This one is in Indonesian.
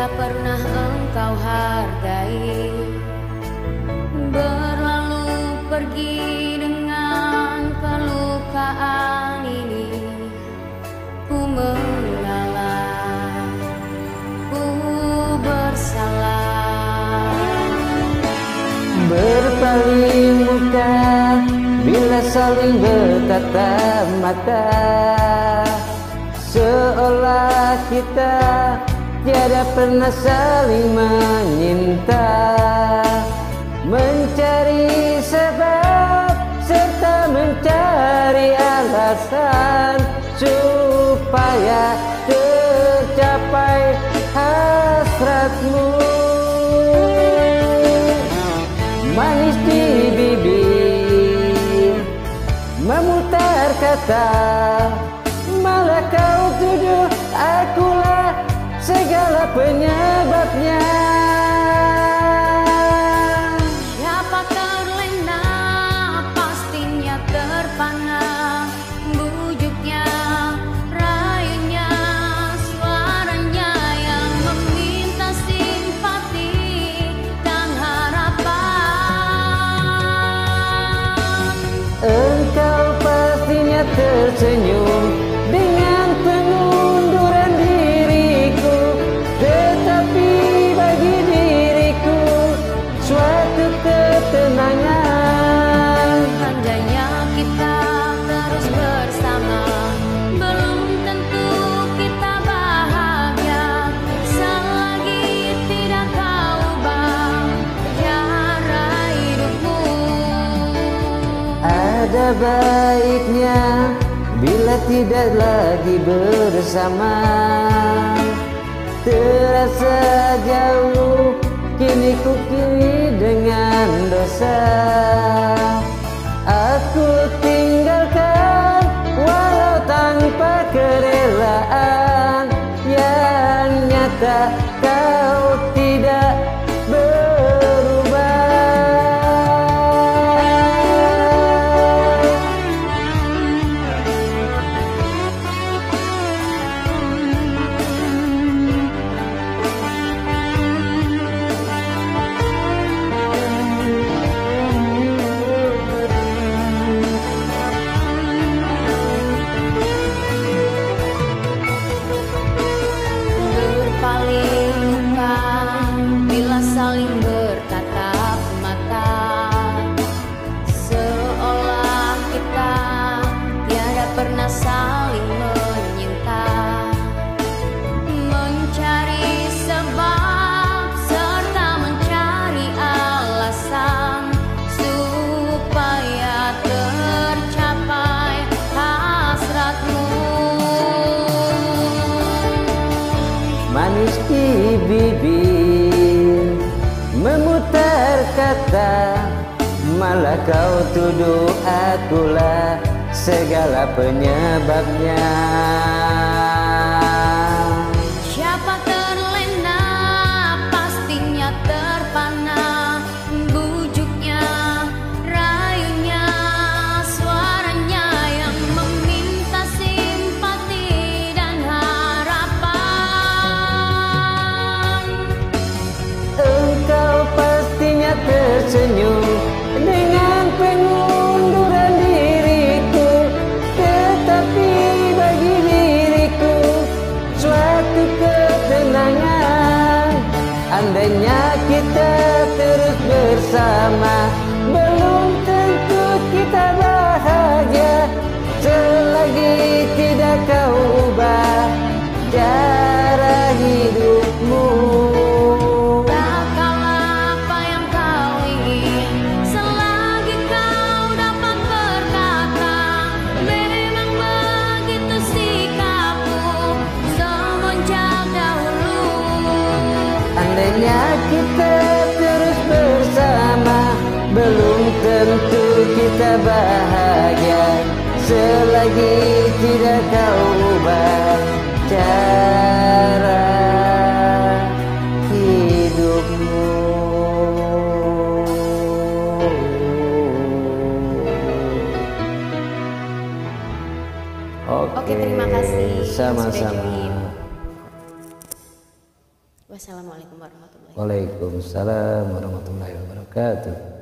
tiada pernah engkau hargai, berlalu pergi dengan kelukaan ini. Ku mengalah, ku bersalah. Berpaling muka bila saling bertatap mata, seolah kita tiada pernah saling menyinta. Mencari sebab serta mencari alasan supaya tercapai hasratmu. Manis di bibir, memutar kata, malah kau tuduh akulah segala penyebabnya. Siapa terlena pastinya terpana, bujuknya, rayunya, suaranya yang meminta simpati dan harapan. Engkau pastinya tersenyum dengan pengunduran diriku, tetapi bagi diriku suatu ketenangan. Andainya kita terus bersama, belum tentu kita bahagia. Selagi tidak kau ubah cara hidupmu. Ada baiknya bila tidak lagi bersama. Terasa jauh kini ku kini dengan dosa. Aku tinggalkan walau tanpa kerelaan. Yang nyata kau tidak berubah. Berpaling muka bila saling bertatap mata, seolah kita tiada pernah saling menyinta. Mencari sebab serta mencari alasan supaya tercapai hasratmu. Manis di bibir, memutar kata, malah kau tuduh akulah segala penyebabnya. Siapa terlena pastinya terpana, bujuknya, rayunya, suaranya yang meminta simpati dan harapan. Engkau pastinya tersenyum dengan pengunduran diriku, tetapi bagi diriku suatu ketenangan. Andainya kita terus bersama, belum tentu kita bahagia. Selagi tidak kau ubah cara hidupmu. Lakukanlah apa yang kau ingin, selagi kau dapat berkata. Memang begitu sikapmu semenjak dahulu. Andainya kita terus bersama, belum tentu kita bahagia. Selagi tidak kau ubah cara hidupmu. Oke, terima kasih. Sama-sama. Sudah join. Wassalamualaikum warahmatullahi wabarakatuh. Waalaikumsalam warahmatullahi wabarakatuh.